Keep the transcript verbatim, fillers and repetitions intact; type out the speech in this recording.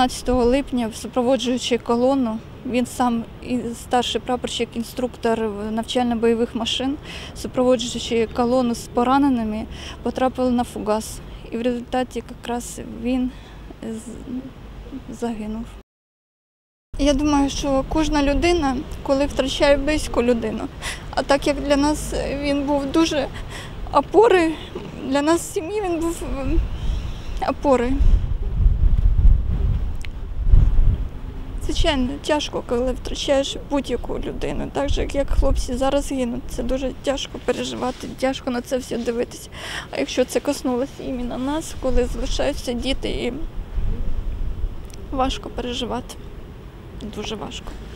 тринадцятого липня, супроводжуючи колону, він сам і старший прапорщик, інструктор навчально-бойових машин, супроводжуючи колону з пораненими, потрапили на фугас. І в результаті якраз він загинув. Я думаю, що кожна людина, коли втрачає близьку людину, а так як для нас він був дуже опорою, для нас в сім'ї він був опорою. Звичайно, тяжко, коли втрачаєш будь-яку людину, так же, як хлопці зараз гинуть. Це дуже тяжко переживати, тяжко на це все дивитися. А якщо це коснулося іменно нас, коли залишаються діти, і важко переживати, дуже важко.